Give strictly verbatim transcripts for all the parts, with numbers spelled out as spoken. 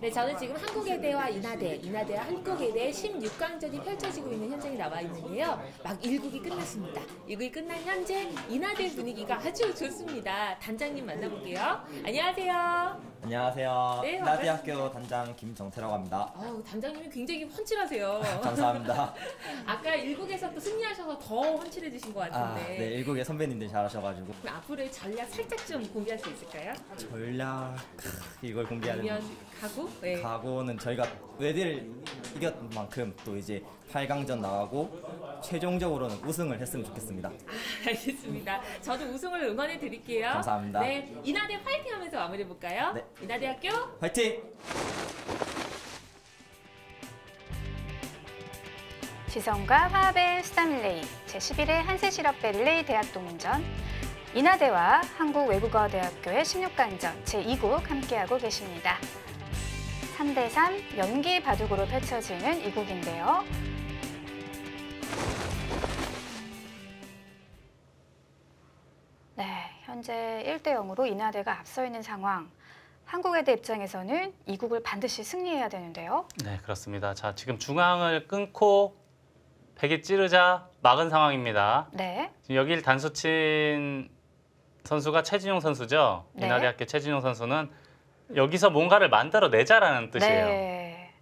네, 저는 지금 한국외대와 인하대, 인하대와 한국외대 십육 강전이 펼쳐지고 있는 현장에 나와 있는데요. 막 일 국이 끝났습니다. 일 국이 끝난 현재 인하대 분위기가 아주 좋습니다. 단장님 만나볼게요. 안녕하세요. 안녕하세요. 네, 인하대학교 단장 김정태라고 합니다. 어우, 단장님이 굉장히 훤칠하세요. 감사합니다. 아까 일 국에서 또 승리하셔서 더 훤칠해지신 것 아, 같은데. 네, 일국의 선배님들 잘하셔가지고. 그럼 앞으로의 전략 살짝 좀 공개할 수 있을까요? 전략 이걸 공개하는 아니면 각오? 네. 각오는 저희가 외대를 이겼 만큼 또 이제 팔 강전 나가고 최종적으로는 우승을 했으면 좋겠습니다. 아, 알겠습니다. 저도 우승을 응원해 드릴게요. 감사합니다. 네, 인하대 화이팅 하면서 마무리해 볼까요? 네. 인하대학교 화이팅! 지성과 화합의 수담 릴레이 제십일 회 한세실업배 릴레이 대학동문전 인하대와 한국외국어대학교의 십육 강전 제이 국 함께하고 계십니다. 삼 대 삼 연기 바둑으로 펼쳐지는 이 국인데요. 네, 현재 일 대 영으로 인하대가 앞서 있는 상황. 한국외대 입장에서는 이 국을 반드시 승리해야 되는데요. 네, 그렇습니다. 자, 지금 중앙을 끊고 백이 찌르자 막은 상황입니다. 네. 지금 여길 단수 친 선수가 최진용 선수죠. 네. 인하대학교 최진용 선수는 여기서 뭔가를 만들어내자라는 뜻이에요. 네.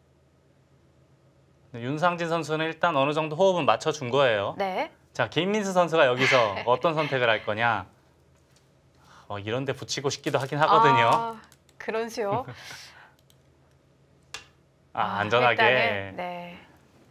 윤상진 선수는 일단 어느 정도 호흡은 맞춰준 거예요. 네. 자, 김민수 선수가 여기서 어떤 선택을 할 거냐. 어, 이런 데 붙이고 싶기도 하긴 하거든요. 아, 그런 수요. 아, 아, 안전하게. 일단은, 네.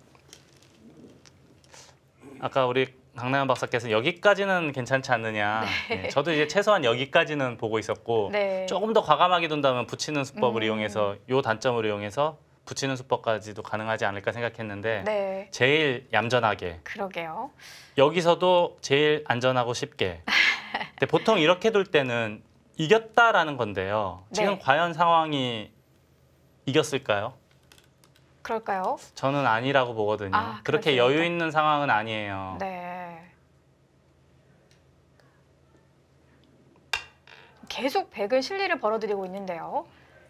아까 우리 강나연 박사께서 여기까지는 괜찮지 않느냐. 네. 네, 저도 이제 최소한 여기까지는 보고 있었고 네. 조금 더 과감하게 둔다면 붙이는 수법을 음. 이용해서 요 단점을 이용해서 붙이는 수법까지도 가능하지 않을까 생각했는데 네. 제일 얌전하게 그러게요. 여기서도 제일 안전하고 쉽게. 근데 보통 이렇게 둘 때는 이겼다라는 건데요. 지금 네. 과연 상황이 이겼을까요? 그럴까요? 저는 아니라고 보거든요. 아, 그렇게 그렇습니까? 여유 있는 상황은 아니에요. 네. 계속 백은 실리를 벌어들이고 있는데요.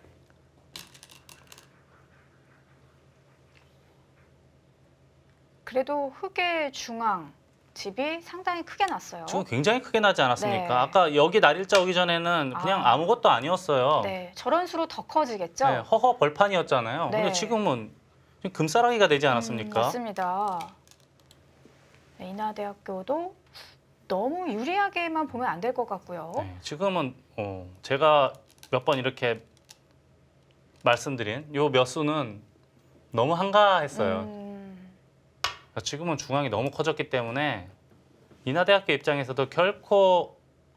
그래도 흑의 중앙 집이 상당히 크게 났어요. 지금 굉장히 크게 나지 않았습니까? 네. 아까 여기 날일자 오기 전에는 그냥 아. 아무것도 아니었어요. 네, 저런 수로 더 커지겠죠? 네, 허허 벌판이었잖아요. 네. 근데 지금은 지금 금싸라기가 되지 않았습니까? 음, 맞습니다. 네, 인하대학교도 너무 유리하게만 보면 안 될 것 같고요. 네, 지금은 어, 제가 몇 번 이렇게 말씀드린 요 몇 수는 너무 한가했어요. 음, 지금은 중앙이 너무 커졌기 때문에 인하대학교 입장에서도 결코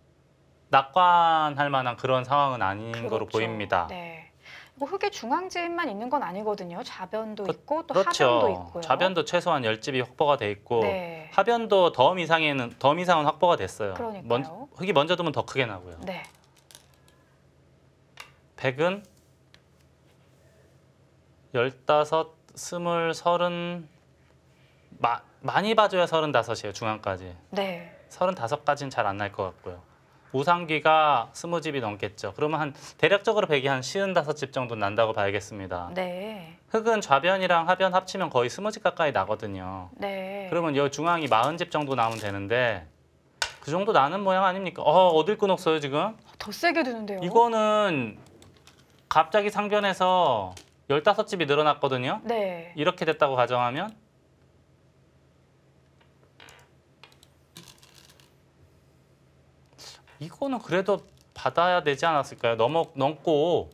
낙관할 만한 그런 상황은 아닌 그렇죠. 거로 보입니다. 네. 뭐 흑의 중앙집만 있는 건 아니거든요. 좌변도 그- 있고 또 그렇죠. 하변도 있고요. 좌변도 최소한 열 집이 확보가 돼 있고 네. 하변도 덤 이상에는 덤 이상은 확보가 됐어요. 그러니까요. 먼, 흑이 먼저 두면 더 크게 나고요. 네. 백은 열다섯, 스물, 서른 마, 많이 봐줘야 서른다섯이에요. 중앙까지. 네. 서른다섯까지는 잘 안 날 것 같고요. 우상귀가 스무 집이 넘겠죠. 그러면 한 대략적으로 백이 한 쉰다섯 집 정도 난다고 봐야겠습니다. 네. 흑은 좌변이랑 하변 합치면 거의 스무 집 가까이 나거든요. 네. 그러면 이 중앙이 마흔 집 정도 나오면 되는데 그 정도 나는 모양 아닙니까? 어, 어딜 끊었어요 지금? 더 세게 드는데요. 이거는 갑자기 상변에서 열다섯 집이 늘어났거든요. 네. 이렇게 됐다고 가정하면 이거는 그래도 받아야 되지 않았을까요? 넘어, 넘고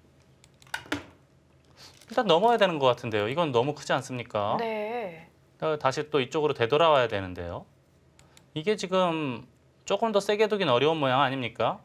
일단 넘어야 되는 것 같은데요. 이건 너무 크지 않습니까? 네. 다시 또 이쪽으로 되돌아와야 되는데요. 이게 지금 조금 더 세게 두긴 어려운 모양 아닙니까?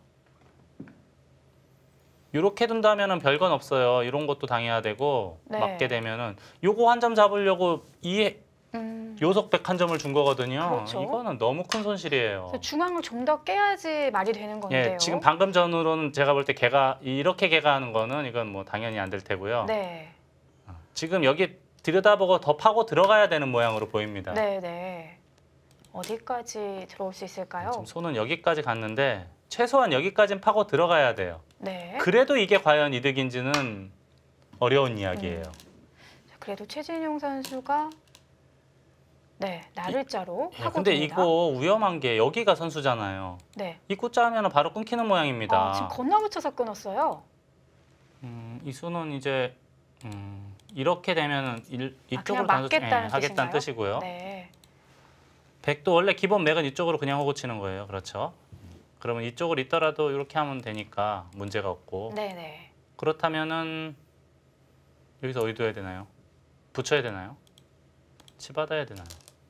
이렇게 둔다면은 별건 없어요. 이런 것도 당해야 되고 네. 맞게 되면은 요거 한 점 잡으려고 이 음, 요석백 한 점을 준 거거든요. 그렇죠. 이거는 너무 큰 손실이에요. 그래서 중앙을 좀 더 깨야지 말이 되는 건데요. 예, 지금 방금 전으로는 제가 볼 때 개가 이렇게 개가하는 거는 이건 뭐 당연히 안 될 테고요. 네. 지금 여기 들여다보고 더 파고 들어가야 되는 모양으로 보입니다. 네, 네. 어디까지 들어올 수 있을까요? 지금 손은 여기까지 갔는데 최소한 여기까지는 파고 들어가야 돼요. 네. 그래도 이게 과연 이득인지는 어려운 이야기예요. 음. 그래도 최진용 선수가 네 나를자로 예, 하고 근데 봅니다. 이거 위험한 게 여기가 선수잖아요. 네. 이 꽂자 하면 바로 끊기는 모양입니다. 아, 지금 건너붙여서 끊었어요. 음, 이 수는 이제 음, 이렇게 되면은 일, 이쪽으로 그냥 단수- 맞겠다는 예, 하겠다는 뜻인가요? 뜻이고요. 네. 백도 원래 기본 맥은 이쪽으로 그냥 호구 치는 거예요. 그렇죠? 그러면 이쪽으로 있더라도 이렇게 하면 되니까 문제가 없고 네네. 그렇다면은 여기서 어디 둬야 되나요? 붙여야 되나요? 치받아야 되나요?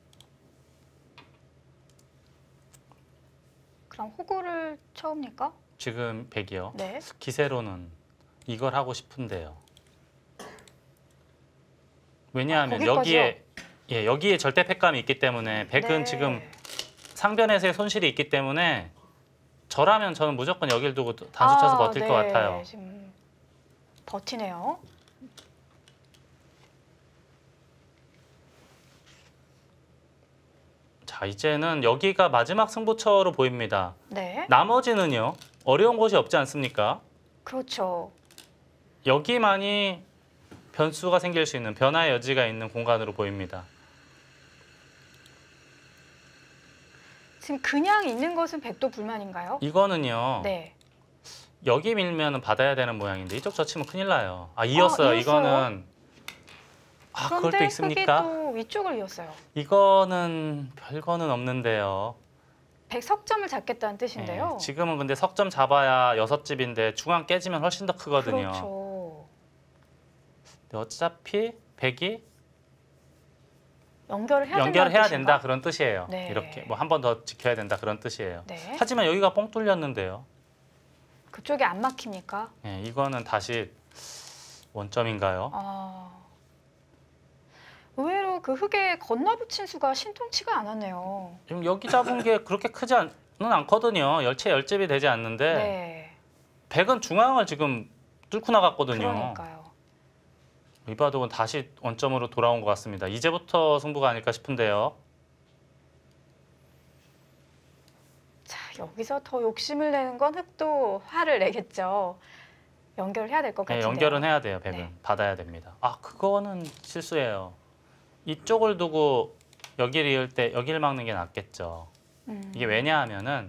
그럼 호구를 쳐옵니까? 지금 백이요. 네. 기세로는 이걸 하고 싶은데요. 왜냐하면 거기 여기에 예, 여기에 절대 패감이 있기 때문에 백은 네. 지금 상변에서의 손실이 있기 때문에 저라면 저는 무조건 여길 두고 단수 쳐서 아, 버틸 네. 것 같아요. 지금 버티네요. 자, 이제는 여기가 마지막 승부처로 보입니다. 네. 나머지는요. 어려운 곳이 없지 않습니까? 그렇죠. 여기만이 변수가 생길 수 있는 변화의 여지가 있는 공간으로 보입니다. 지금 그냥 있는 것은 백도 불만인가요? 이거는요. 네. 여기 밀면 받아야 되는 모양인데 이쪽 젖히면 큰일 나요. 아 이었어요. 아, 이었어요? 이거는 아 그걸 또 그런데 흙이 있습니까? 또 위쪽을 이었어요. 이거는 별거는 없는데요. 백 석점을 잡겠다는 뜻인데요. 네, 지금은 근데 석점 잡아야 여섯 집인데 중앙 깨지면 훨씬 더 크거든요. 그렇죠. 근데 어차피 백이 연결을 해야 연결을 해야 된다는 된다 뜻인가? 그런 뜻이에요. 네. 이렇게 뭐 한 번 더 지켜야 된다 그런 뜻이에요. 네. 하지만 여기가 뻥 뚫렸는데요. 그쪽이 안 막힙니까? 네, 이거는 다시 원점인가요? 아. 의외로 그 흙에 건너붙인 수가 신통치가 않았네요. 지금 여기 잡은 게 그렇게 크지 않, 는 않거든요. 열채 열집이 되지 않는데 네. 백은 중앙을 지금 뚫고 나갔거든요. 그러니까요. 이 바둑은 다시 원점으로 돌아온 것 같습니다. 이제부터 승부가 아닐까 싶은데요. 자, 여기서 더 욕심을 내는 건 흙도 화를 내겠죠. 연결을 해야 될 것 네, 같은데요. 연결은 해야 돼요. 백은 네. 받아야 됩니다. 아 그거는 실수예요. 이쪽을 두고 여기를 이을 때 여기를 막는 게 낫겠죠. 음. 이게 왜냐하면은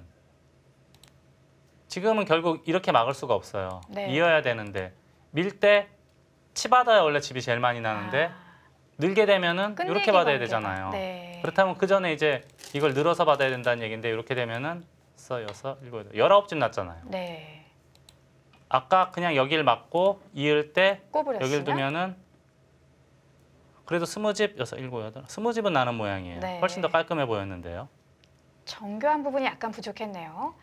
지금은 결국 이렇게 막을 수가 없어요. 네. 이어야 되는데 밀 때 치받아야 원래 집이 제일 많이 나는데 아, 늘게 되면은 끝내기 이렇게 받아야 관계가. 되잖아요. 네. 그렇다면 그 전에 이제 이걸 늘어서 받아야 된다는 얘기인데 이렇게 되면은 써 여섯 일곱 여덟 열아홉 집 났잖아요. 네. 아까 그냥 여기를 막고 이을 때 꼽으렸으면 여기를 두면은 그래도 스무 집 여섯 일곱 여덟 스무 집은 나는 모양이에요. 네. 훨씬 더 깔끔해 보였는데요. 정교한 부분이 약간 부족했네요.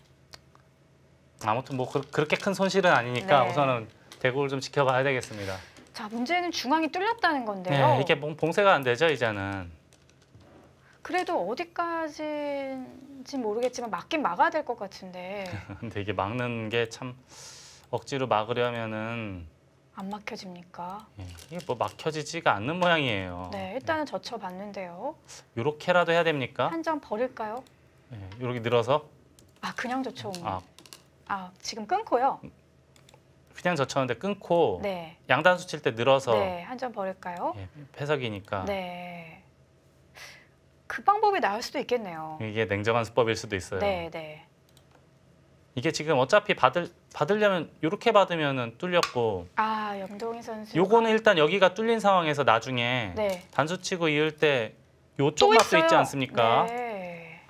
아무튼 뭐 그, 그렇게 큰 손실은 아니니까 네. 우선은 대국을 좀 지켜봐야 되겠습니다. 자, 문제는 중앙이 뚫렸다는 건데요. 네, 이게 봉, 봉쇄가 안 되죠 이제는. 그래도 어디까지인지 모르겠지만 막긴 막아야 될 것 같은데 근데 이게 막는 게 참 억지로 막으려면은 안 막혀집니까? 예, 이게 뭐 막혀지지가 않는 모양이에요. 네, 일단은 젖혀봤는데요. 요렇게라도 해야 됩니까? 한 점 버릴까요? 예, 요렇게 늘어서 아, 그냥 젖혀온 거. 아 아, 지금 끊고요. 그냥 젖혔는데 끊고 네, 양단수 칠 때 늘어서 네, 한 점 버릴까요? 예, 패석이니까 네, 그 방법이 나을 수도 있겠네요. 이게 냉정한 수법일 수도 있어요. 네, 네, 이게 지금 어차피 받을 받으려면 요렇게 받으면은 뚫렸고 아, 염동희 선수. 요거는 일단 여기가 뚫린 상황에서 나중에 네, 단수 치고 이을 때 요쪽 또 맛도 있어요. 있지 않습니까? 네.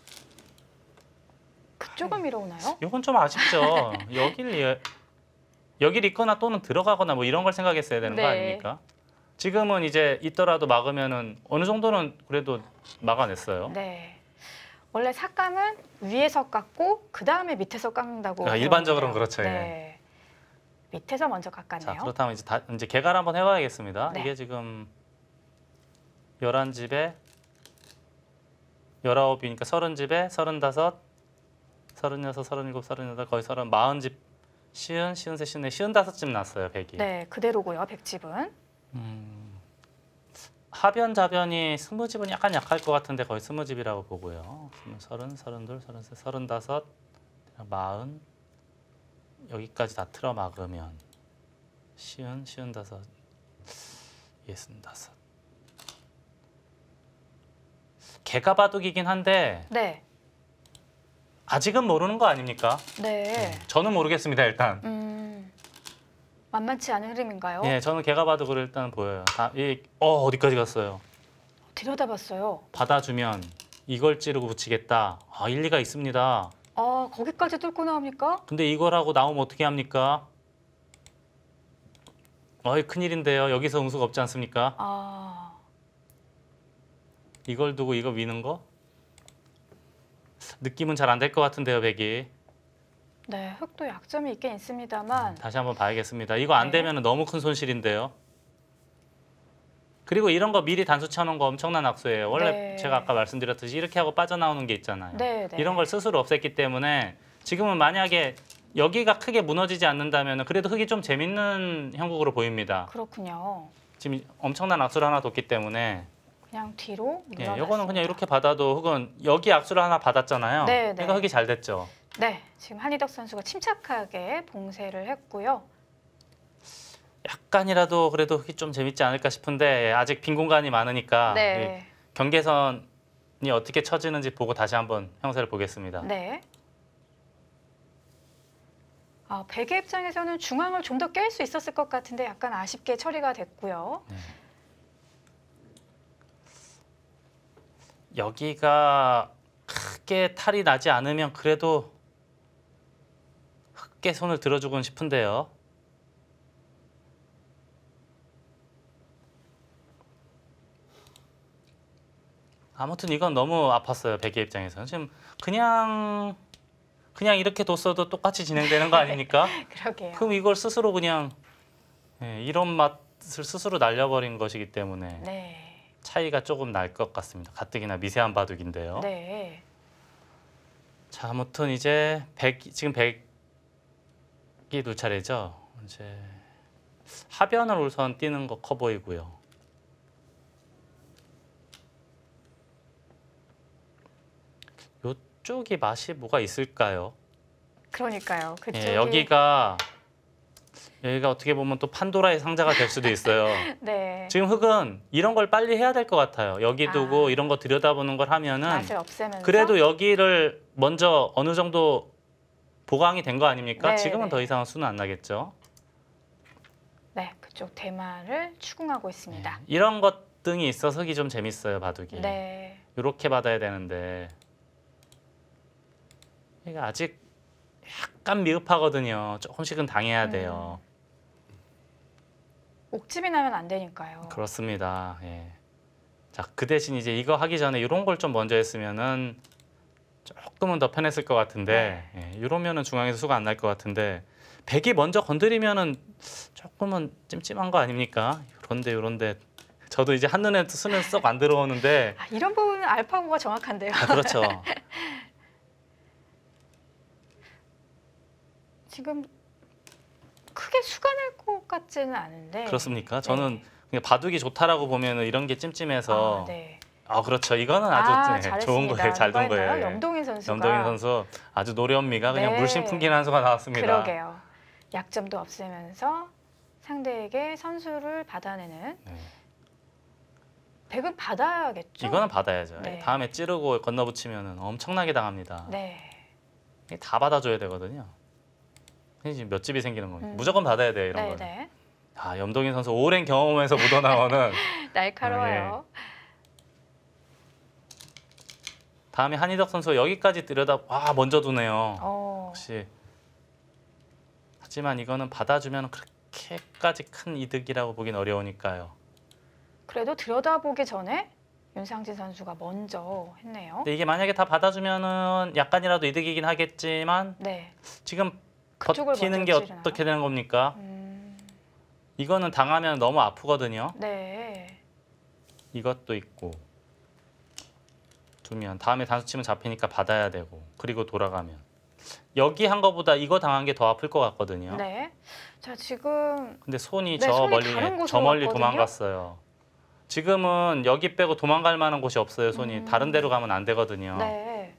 그쪽을 밀어오나요? 요건 좀 아쉽죠. 여길 예- 여길 있거나 또는 들어가거나 뭐 이런 걸 생각했어야 되는 거 네. 아닙니까? 지금은 이제 있더라도 막으면은 어느 정도는 그래도 막아냈어요. 네. 원래 삭감은 위에서 깎고 그 다음에 밑에서 깎는다고. 아, 일반적으로는 그러는데요. 그렇죠, 예. 네. 밑에서 먼저 자 깎았네요. 그렇다면 이제 다, 이제 개갈 한번 해봐야겠습니다. 네. 이게 지금 열한 집에 열아홉이니까 서른 집에 서른다섯, 서른여섯, 서른일곱, 서른여덟 거의 서른 마흔 집 시은, 시은세, 시은네, 시은다섯 집 났어요 백이. 네, 그대로고요. 백집은. 음, 하변 자변이 스무 집은 약간 약할 것 같은데 거의 스무 집이라고 보고요. 서른, 서른둘, 서른셋, 서른다섯, 마흔 여기까지 다 틀어 막으면 시은, 시은 다섯, 예순 다섯. 개가 바둑이긴 한데 네. 아직은 모르는 거 아닙니까? 네. 저는 모르겠습니다 일단. 음, 만만치 않은 흐름인가요? 예, 저는 개가 바둑으로 일단 보여요. 다, 이, 어 어디까지 갔어요? 들여다봤어요. 받아주면 이걸 찌르고 붙이겠다. 아 일리가 있습니다. 아, 거기까지 뚫고 나옵니까? 근데 이걸 하고 나오면 어떻게 합니까? 어이 큰일인데요. 여기서 응수가 없지 않습니까? 아, 이걸 두고 이거 미는 거? 느낌은 잘 안 될 것 같은데요, 백이. 네, 흑도 약점이 있긴 있습니다만 다시 한번 봐야겠습니다. 이거 안 네. 되면 너무 큰 손실인데요. 그리고 이런 거 미리 단수 쳐놓은 거 엄청난 악수예요. 원래 네. 제가 아까 말씀드렸듯이 이렇게 하고 빠져나오는 게 있잖아요. 네, 네. 이런 걸 스스로 없앴기 때문에 지금은 만약에 여기가 크게 무너지지 않는다면 그래도 흙이 좀 재밌는 형국으로 보입니다. 그렇군요. 지금 엄청난 악수를 하나 뒀기 때문에 그냥 뒤로 예, 물러났습니다. 이거는 그냥 이렇게 받아도 흙은 여기 악수를 하나 받았잖아요. 네, 네. 그러니까 흙이 잘 됐죠. 네, 지금 한희덕 선수가 침착하게 봉쇄를 했고요. 약간이라도 그래도 흙이 좀 재밌지 않을까 싶은데 아직 빈 공간이 많으니까 네, 이 경계선이 어떻게 쳐지는지 보고 다시 한번 형세를 보겠습니다. 네. 아, 백의 입장에서는 중앙을 좀 더 깰 수 있었을 것 같은데 약간 아쉽게 처리가 됐고요. 네. 여기가 크게 탈이 나지 않으면 그래도 흙게 손을 들어주곤 싶은데요. 아무튼 이건 너무 아팠어요. 백의 입장에서는 지금 그냥 그냥 이렇게 뒀어도 똑같이 진행되는 거 아닙니까? 그러게요. 그럼 이걸 스스로 그냥 예, 이런 맛을 스스로 날려버린 것이기 때문에 네, 차이가 조금 날 것 같습니다. 가뜩이나 미세한 바둑인데요. 네. 자, 아무튼 이제 백 지금 백이 두 차례죠. 이제 하변을 우선 뛰는 거 커 보이고요. 이쪽이 맛이 뭐가 있을까요? 그러니까요. 그쪽이 예, 여기가 여기가 어떻게 보면 또 판도라의 상자가 될 수도 있어요. 네, 지금 흙은 이런 걸 빨리 해야 될 것 같아요. 여기 두고 아. 이런 거 들여다보는 걸 하면은 맛을 없애면서 그래도 여기를 먼저 어느 정도 보강이 된 거 아닙니까? 네, 지금은 네. 더 이상 수는 안 나겠죠. 네, 그쪽 대마를 추궁하고 있습니다. 이런 것 등이 있어서 흙이 좀 재밌어요, 바둑이. 네, 이렇게 받아야 되는데 이게 아직 약간 미흡하거든요. 조금씩은 당해야 음. 돼요. 옥집이 나면 안 되니까요. 그렇습니다. 예. 자, 그 대신 이제 이거 하기 전에 이런 걸 좀 먼저 했으면은 조금은 더 편했을 것 같은데 예, 이러면은 중앙에서 수가 안 날 것 같은데 백이 먼저 건드리면은 조금은 찜찜한 거 아닙니까? 그런데 이런데 저도 이제 한눈에 수는 썩 안 들어오는데 아, 이런 부분은 알파고가 정확한데요. 아, 그렇죠. 지금 크게 수가 날 것 같지는 않은데. 그렇습니까? 저는 네. 그냥 바둑이 좋다라고 보면은 이런 게 찜찜해서 아, 네. 아 그렇죠. 이거는 아주 아, 네, 잘했습니다. 좋은 거예요. 잘 둔 누가 했나요? 거예요. 예. 염동인 선수가. 염동인 선수 아주 노련미가 그냥 네. 물씬 풍기는 한 수가 나왔습니다. 그러게요. 약점도 없애면서 상대에게 선수를 받아내는. 네. 백은 받아야겠죠? 이거는 받아야죠. 네. 다음에 찌르고 건너붙이면 엄청나게 당합니다. 네. 이게 다 받아줘야 되거든요. 이게 지금 몇 집이 생기는 겁니다. 음. 무조건 받아야 돼요. 이런 네, 거는. 네. 아, 염동인 선수 오랜 경험에서 묻어나오는 날카로워요. 다음에 한희덕 선수 여기까지 들여다 와 먼저 두네요. 어. 역시 하지만 이거는 받아주면 그렇게까지 큰 이득이라고 보긴 어려우니까요. 그래도 들여다보기 전에 윤상진 선수가 먼저 했네요. 근데 이게 만약에 다 받아주면은 약간이라도 이득이긴 하겠지만 네. 지금 그쪽을 버티는 게 먼저 찌르나요? 어떻게 되는 겁니까? 음, 이거는 당하면 너무 아프거든요. 네. 이것도 있고 두면 다음에 단수 치면 잡히니까 받아야 되고 그리고 돌아가면 여기 한 거보다 이거 당한 게 더 아플 것 같거든요. 네. 자, 지금 근데 손이 네, 저 손이 멀리 다른 곳으로 저 멀리 갔거든요. 도망갔어요. 지금은 여기 빼고 도망갈 만한 곳이 없어요. 손이 음. 다른 데로 가면 안 되거든요. 네.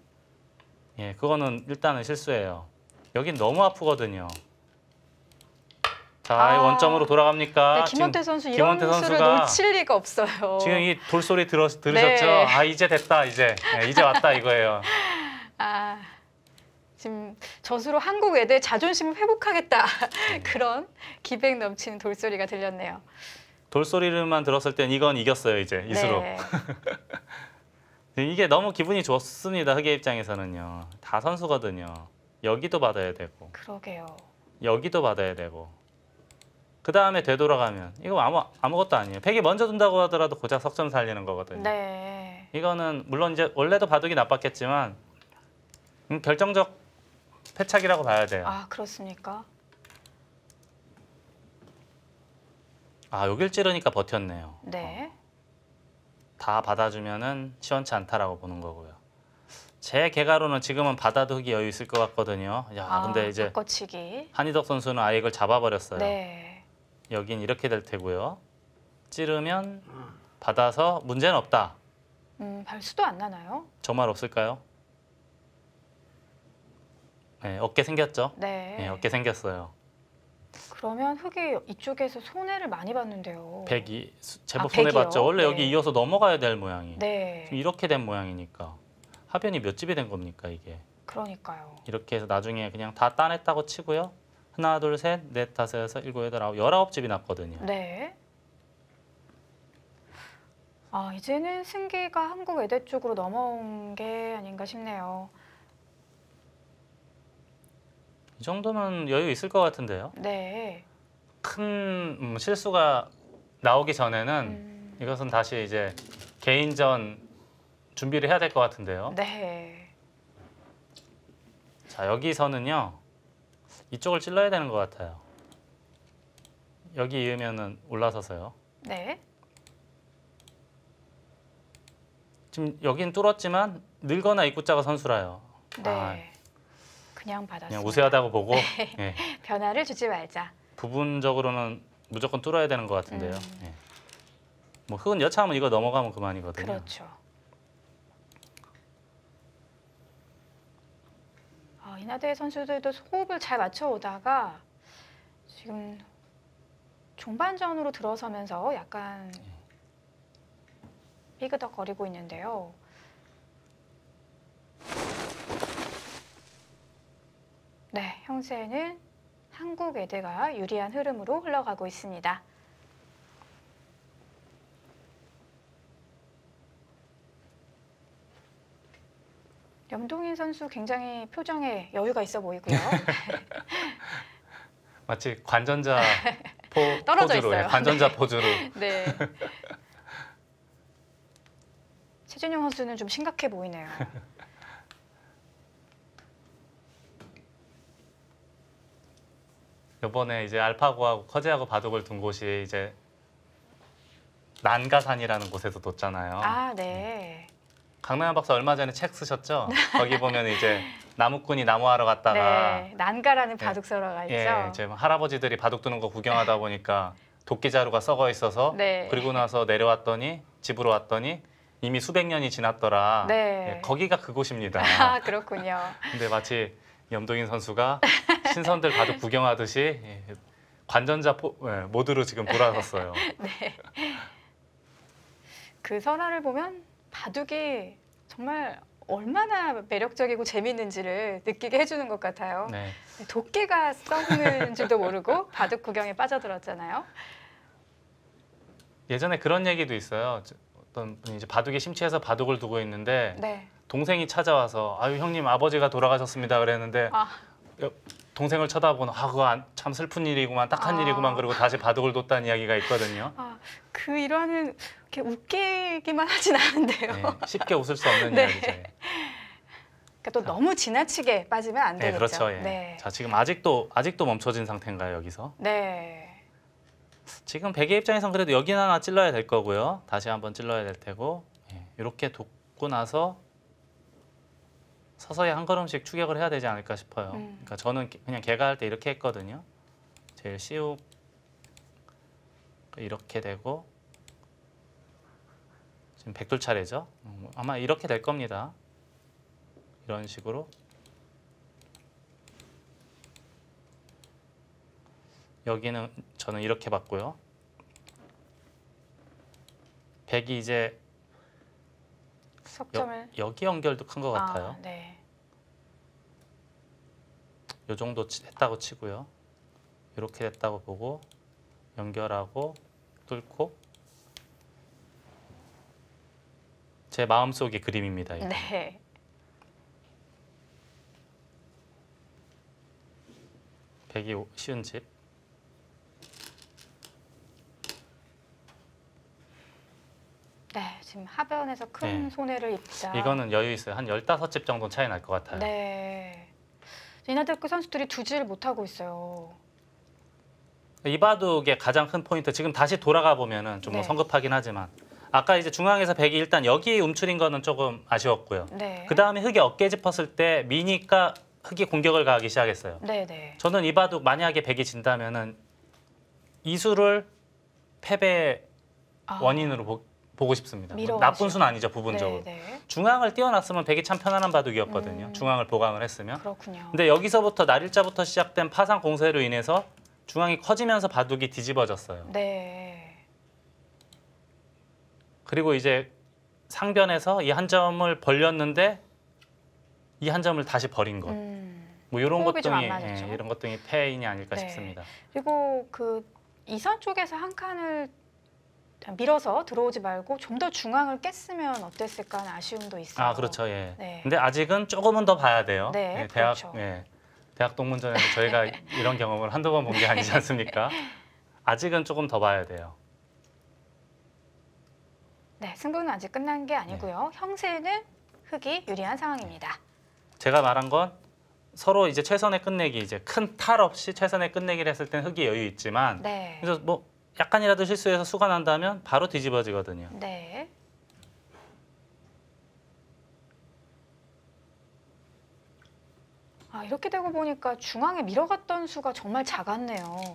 예, 그거는 일단은 실수예요. 여긴 너무 아프거든요. 자, 아. 원점으로 돌아갑니까? 네, 김원태 지금 선수 이런 김원태 수를 선수가 놓칠 리가 없어요. 지금 이 돌소리 들어, 들으셨죠? 네. 아, 이제 됐다, 이제. 네, 이제 왔다 이거예요. 아, 지금 젖으로 한국 외대 자존심을 회복하겠다. 그런 기백 넘치는 돌소리가 들렸네요. 돌소리만 들었을 땐 이건 이겼어요, 이제 이수로. 네. 이게 너무 기분이 좋습니다, 흑의 입장에서는요. 다 선수거든요. 여기도 받아야 되고, 그러게요. 여기도 받아야 되고. 그 다음에 되돌아가면 이거 아무, 아무것도 아니에요. 백이 먼저 둔다고 하더라도 고작 석점 살리는 거거든요. 네. 이거는 물론 이제 원래도 바둑이 나빴겠지만 음, 결정적 패착이라고 봐야 돼요. 아, 그렇습니까? 아, 여길 찌르니까 버텼네요. 네. 다 받아주면은 시원치 않다라고 보는 거고요. 제 개가로는 지금은 받아도 흑이 여유 있을 것 같거든요. 야, 아, 근데 이제 바꿔치기. 한희덕 선수는 아예 이걸 잡아버렸어요. 네. 여긴 이렇게 될 테고요. 찌르면 받아서 문제는 없다. 음, 발수도 안 나나요? 저 말 없을까요? 네, 어깨 생겼죠? 네. 네, 어깨 생겼어요. 그러면 흑이 이쪽에서 손해를 많이 봤는데요. 백이 제법 아, 손해봤죠. 백이요? 원래 네. 여기 이어서 넘어가야 될 모양이. 네. 지금 이렇게 된 모양이니까. 하변이 몇 집이 된 겁니까 이게. 그러니까요. 이렇게 해서 나중에 그냥 다 따냈다고 치고요. 하나, 둘, 셋, 넷, 다섯, 여섯, 일곱, 여덟, 아홉, 열아홉 집이 났거든요. 네. 아, 이제는 승기가 한국 외대 쪽으로 넘어온 게 아닌가 싶네요. 이 정도면 여유 있을 것 같은데요. 네. 큰 음, 실수가 나오기 전에는 음, 이것은 다시 이제 개인전 준비를 해야 될 것 같은데요. 네. 자, 여기서는요. 이쪽을 찔러야 되는 것 같아요. 여기 이으면은 올라서서요. 네. 지금 여긴 뚫었지만 늘거나 입구자가 선수라요. 네. 아, 그냥 받았습니다. 그냥 우세하다고 보고 예, 변화를 주지 말자. 부분적으로는 무조건 뚫어야 되는 것 같은데요. 음. 예. 뭐 흑은 여차하면 이거 넘어가면 그만이거든요. 그렇죠. 아, 이나대 선수들도 호흡을 잘 맞춰 오다가 지금 종반전으로 들어서면서 약간 삐그덕거리고 있는데요. 네, 형세는 한국 외대가 유리한 흐름으로 흘러가고 있습니다. 염동인 선수 굉장히 표정에 여유가 있어 보이고요. 마치 관전자 포, 떨어져 포즈로, 예, 있어요. 관전자 포즈로. 네. 최준용 선수는 좀 심각해 보이네요. 이번에 이제 알파고하고 커제하고 바둑을 둔 곳이 이제 난가산이라는 곳에서 뒀잖아요. 아, 네. 강남현 박사 얼마 전에 책 쓰셨죠? 거기 보면 이제 나무꾼이 나무하러 갔다가 네, 난가라는 바둑설화가 있죠. 예, 이제 할아버지들이 바둑 두는 거 구경하다 보니까 도끼 자루가 썩어 있어서 네. 그리고 나서 내려왔더니 집으로 왔더니 이미 수백 년이 지났더라. 네. 예, 거기가 그곳입니다. 아, 그렇군요. 근데 마치 염동인 선수가 신선들 바둑 구경하듯이 예, 관전자 포, 예, 모드로 지금 돌아섰어요. 네. 그 설화를 보면 바둑이 정말 얼마나 매력적이고 재미있는지를 느끼게 해주는 것 같아요. 네. 도끼가 썩는 줄도 모르고 바둑 구경에 빠져들었잖아요. 예전에 그런 얘기도 있어요. 저- 어떤 분이 이제 바둑에 심취해서 바둑을 두고 있는데 네. 동생이 찾아와서 아유 형님 아버지가 돌아가셨습니다 그랬는데 아, 동생을 쳐다보는 아 그거 안- 참 슬픈 일이구만 딱한 아. 일이구만 그러고 다시 바둑을 뒀다는 이야기가 있거든요. 아, 그 일화는 이렇게 웃기기만 하진 않은데요. 네, 쉽게 웃을 수 없는 네. 이야기죠. 예. 그러니까 또 너무 지나치게 빠지면 안 네, 되겠죠. 그렇죠. 예. 네. 자 지금 아직도 아직도 멈춰진 상태인가요 여기서? 네. 지금 백의 입장에선 그래도 여긴 하나 찔러야 될 거고요. 다시 한번 찔러야 될 테고 예, 이렇게 돕고 나서 서서히 한 걸음씩 추격을 해야 되지 않을까 싶어요. 음. 그러니까 저는 그냥 개가 할 때 이렇게 했거든요. 제일 쉬우 이렇게 되고 지금 백돌 차례죠. 음, 아마 이렇게 될 겁니다. 이런 식으로 여기는 저는 이렇게 봤고요. 백이 이제 석점을 여, 여기 연결도 큰 것 같아요. 아, 네. 요 정도 치, 했다고 치고요. 이렇게 됐다고 보고 연결하고 뚫고 제 마음속의 그림입니다. 이거. 네. 백이 쉬운 집. 네, 지금 하변에서 큰 네. 손해를 입자. 이거는 여유 있어요. 한 열다섯 집 정도 차이 날 것 같아요. 네. 이나대학교 선수들이 두지를 못하고 있어요. 이 바둑의 가장 큰 포인트, 지금 다시 돌아가 보면은 좀 뭐 네. 성급하긴 하지만 아까 이제 중앙에서 백이 일단 여기 움츠린 거는 조금 아쉬웠고요. 네. 그 다음에 흙이 어깨 짚었을 때 미니까 흙이 공격을 가하기 시작했어요. 네, 네. 저는 이 바둑 만약에 백이 진다면은 이 수를 패배 아, 원인으로 보, 보고 싶습니다. 밀어가죠. 나쁜 수는 아니죠, 부분적으로. 네, 네. 중앙을 띄워놨으면 백이 참 편안한 바둑이었거든요. 음. 중앙을 보강을 했으면. 그렇군요. 근데 여기서부터 날일자부터 시작된 파상 공세로 인해서 중앙이 커지면서 바둑이 뒤집어졌어요. 네. 그리고 이제 상변에서 이 한 점을 벌렸는데 이 한 점을 다시 버린 것. 음. 뭐 이런 호흡이 좀안 것들이 맞았죠. 예, 이런 것들이 패인이 아닐까 네. 싶습니다. 그리고 그 이선 쪽에서 한 칸을 밀어서 들어오지 말고 좀 더 중앙을 깼으면 어땠을까 하는 아쉬움도 있어요. 아 그렇죠, 예. 네. 근데 아직은 조금은 더 봐야 돼요. 네, 예, 대학 그렇죠. 예, 대학 동문전에서 저희가 이런 경험을 한두 번 본 게 아니지 않습니까? 아직은 조금 더 봐야 돼요. 네, 승부는 아직 끝난 게 아니고요. 네. 형세는 흑이 유리한 상황입니다. 제가 말한 건 서로 이제 최선의 끝내기, 이제 큰 탈 없이 최선의 끝내기를 했을 땐 흑이 여유 있지만 네. 그래서 뭐 약간이라도 실수해서 수가 난다면 바로 뒤집어지거든요. 네. 아, 이렇게 되고 보니까 중앙에 밀어갔던 수가 정말 작았네요.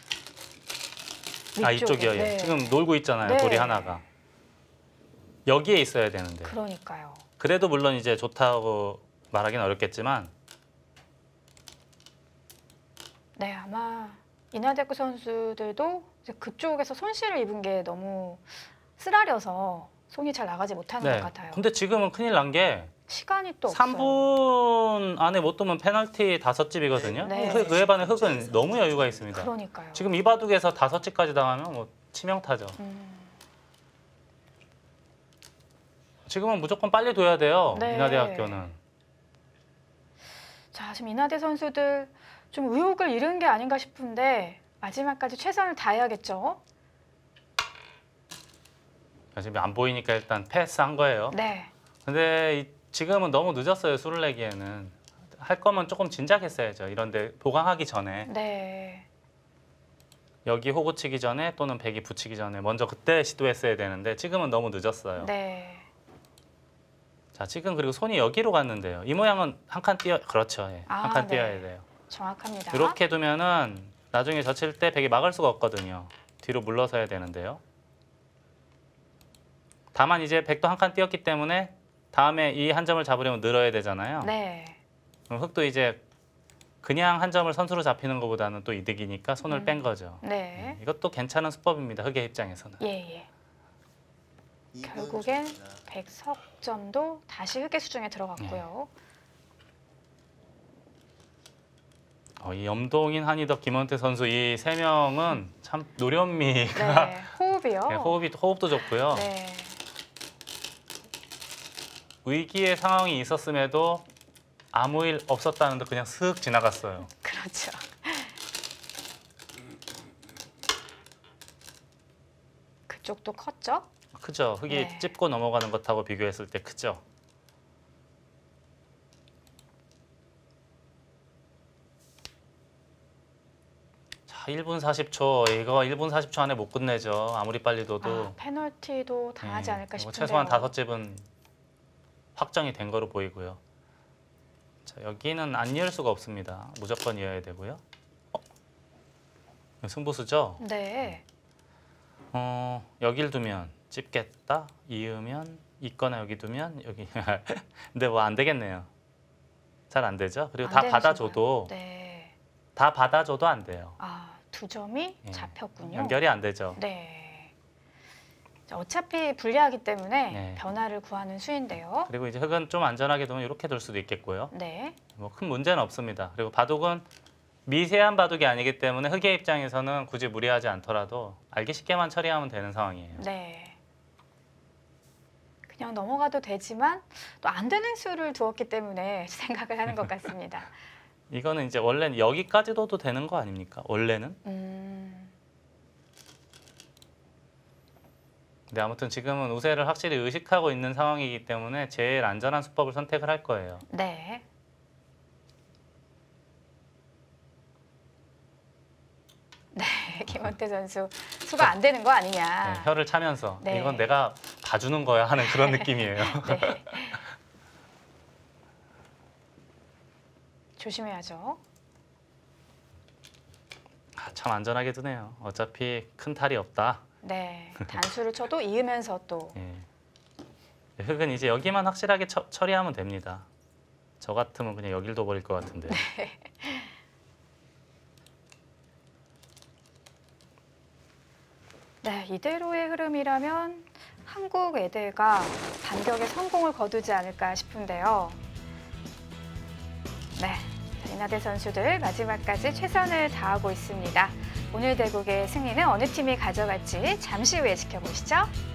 아 위쪽에. 이쪽이요. 예. 네. 지금 놀고 있잖아요. 네. 돌이 하나가. 여기에 있어야 되는데. 그러니까요. 그래도 물론 이제 좋다고 말하기는 어렵겠지만 네, 아마 이나대학교 선수들도 이제 그쪽에서 손실을 입은 게 너무 쓰라려서 손이 잘 나가지 못하는 네. 것 같아요. 근데 지금은 큰일 난 게 시간이 또 삼 분 없어요. 안에 못 두면 페널티 다섯 집이거든요. 네. 그, 그에 반해 흑은 너무 여유가 있습니다. 그러니까요. 지금 이 바둑에서 다섯 집까지 당하면 뭐 치명타죠. 음, 지금은 무조건 빨리 둬야 돼요. 네. 인하대학교는. 자, 지금 이나대 선수들 좀 의욕을 잃은 게 아닌가 싶은데 마지막까지 최선을 다해야겠죠. 지금 안 보이니까 일단 패스한 거예요. 네. 근데 이, 지금은 너무 늦었어요. 수를 내기에는. 할 거면 조금 진작했어야죠. 이런데 보강하기 전에. 네. 여기 호구 치기 전에 또는 백이 붙이기 전에 먼저 그때 시도했어야 되는데 지금은 너무 늦었어요. 네. 자, 지금 그리고 손이 여기로 갔는데요. 이 모양은 한 칸 띄어 그렇죠. 예. 아, 한 칸 네. 띄어야 돼요. 정확합니다. 이렇게 두면은 나중에 젖힐 때 백이 막을 수가 없거든요. 뒤로 물러서야 되는데요. 다만 이제 백도 한 칸 띄었기 때문에 다음에 이 한 점을 잡으려면 늘어야 되잖아요. 네. 그럼 흑도 이제 그냥 한 점을 선수로 잡히는 것보다는 또 이득이니까 손을 음. 뺀 거죠. 네. 이것도 괜찮은 수법입니다. 흑의 입장에서는. 예, 예. 결국엔 백 석점도 다시 흑의 수중에 들어갔고요. 어, 이 염동인, 한희덕, 김원태 선수 이 세 명은 참 노련미가 네. 호흡이요. 네, 호흡이 호흡도 좋고요. 네. 위기의 상황이 있었음에도 아무 일 없었다는 듯 그냥 슥 지나갔어요. 그렇죠. 그쪽도 컸죠? 크죠? 흙이 네. 찝고 넘어가는 것하고 비교했을 때 크죠? 자, 일 분 사십 초. 이거 일 분 사십 초 안에 못 끝내죠. 아무리 빨리 둬도. 아, 페널티도 당하지 예, 않을까 이거 싶은데요. 최소한 다섯 집은 확정이 된 거로 보이고요. 자, 여기는 안 이을 수가 없습니다. 무조건 이어야 되고요. 어? 승부수죠? 네. 어, 여길 두면 찝겠다. 이으면 있거나 여기 두면 여기. 근데 뭐 안 되겠네요. 잘 안 되죠. 그리고 안 다 되는 받아줘도 수가. 네. 다 받아줘도 안 돼요. 아, 두 점이 예. 잡혔군요. 연결이 안 되죠. 네. 자, 어차피 불리하기 때문에 네. 변화를 구하는 수인데요. 그리고 이제 흙은 좀 안전하게 두면 이렇게 둘 수도 있겠고요. 네. 뭐 큰 문제는 없습니다. 그리고 바둑은 미세한 바둑이 아니기 때문에 흙의 입장에서는 굳이 무리하지 않더라도 알기 쉽게만 처리하면 되는 상황이에요. 네. 그냥 넘어가도 되지만 또 안 되는 수를 두었기 때문에 생각을 하는 것 같습니다. 이거는 이제 원래는 여기까지 둬도 되는 거 아닙니까? 원래는. 음, 근데 아무튼 지금은 우세를 확실히 의식하고 있는 상황이기 때문에 제일 안전한 수법을 선택을 할 거예요. 네. 네, 김원태 선수 수가 안 되는 거 네, 아니냐. 혀를 차면서 네. 이건 내가 봐주는 거야 하는 그런 느낌이에요. 네. 조심해야죠. 아, 참 안전하게 두네요. 어차피 큰 탈이 없다. 네, 단수를 쳐도 이으면서 또 예. 흙은 이제 여기만 확실하게 처, 처리하면 됩니다. 저 같으면 그냥 여길 둬버릴 것 같은데. 네, 이대로의 흐름이라면 한국 애대가 반격에 성공을 거두지 않을까 싶은데요. 네, 이나대 선수들 마지막까지 최선을 다하고 있습니다. 오늘 대국의 승리는 어느 팀이 가져갈지 잠시 후에 지켜보시죠.